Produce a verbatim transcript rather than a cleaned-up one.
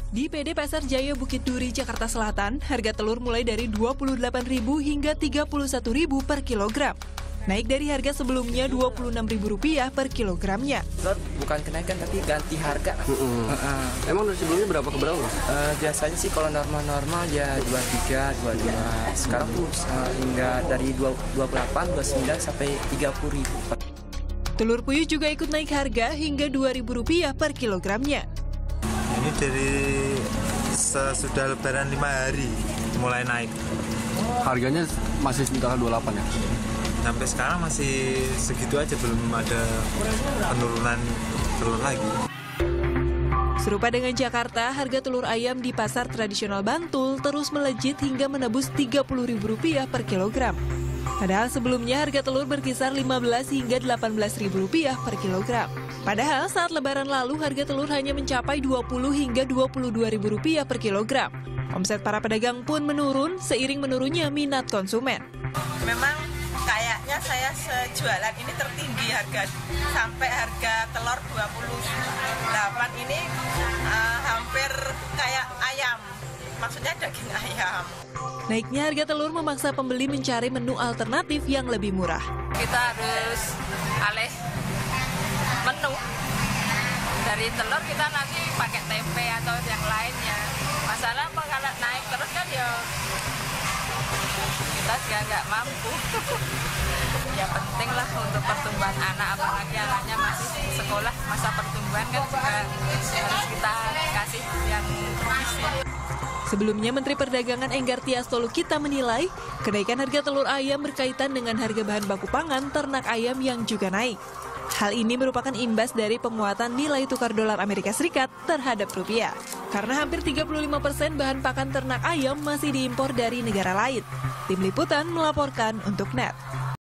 Di P D Pasar Jaya Bukit Duri, Jakarta Selatan, harga telur mulai dari dua puluh delapan ribu rupiah hingga tiga puluh satu ribu rupiah per kilogram. Naik dari harga sebelumnya dua puluh enam ribu rupiah per kilogramnya. Bukan kenaikan tapi ganti harga. Mm -hmm. uh -uh. Emang dari sebelumnya berapa ke berapa? Uh, biasanya sih kalau normal-normal ya dua puluh tiga, dua puluh lima. Sekarang tuh uh, hingga dari dua puluh delapan, dua puluh sembilan sampai tiga puluh ribu. Telur puyuh juga ikut naik harga hingga dua ribu rupiah per kilogramnya. Ini dari sesudah lebaran lima hari mulai naik. Harganya masih sekitar dua puluh delapan ya? Sampai sekarang masih segitu aja, belum ada penurunan telur lagi. Serupa dengan Jakarta, harga telur ayam di pasar tradisional Bantul terus melejit hingga menembus tiga puluh ribu rupiah per kilogram. Padahal sebelumnya harga telur berkisar lima belas hingga delapan belas ribu rupiah per kilogram. Padahal saat lebaran lalu harga telur hanya mencapai dua puluh hingga dua puluh dua ribu rupiah per kilogram. Omset para pedagang pun menurun seiring menurunnya minat konsumen. Memang kayaknya saya sejualan ini tertinggi harga, sampai harga telur dua puluh delapan ini uh, hampir kayak ayam, maksudnya daging ayam. Naiknya harga telur memaksa pembeli mencari menu alternatif yang lebih murah. Kita harus alih menu. Dari telur kita nanti pakai tempe atau yang lainnya. Masalah kalau naik terus kan ya kita juga nggak mampu. Ya penting lah untuk pertumbuhan anak, apalagi anaknya masih sekolah, masa pertumbuhan kan juga harus kita kasih yang bergizi. Sebelumnya Menteri Perdagangan Enggar Tias Tolukita menilai kenaikan harga telur ayam berkaitan dengan harga bahan baku pangan ternak ayam yang juga naik. Hal ini merupakan imbas dari penguatan nilai tukar dolar Amerika Serikat terhadap rupiah. Karena hampir tiga puluh lima persen bahan pakan ternak ayam masih diimpor dari negara lain. Tim Liputan melaporkan untuk N E T.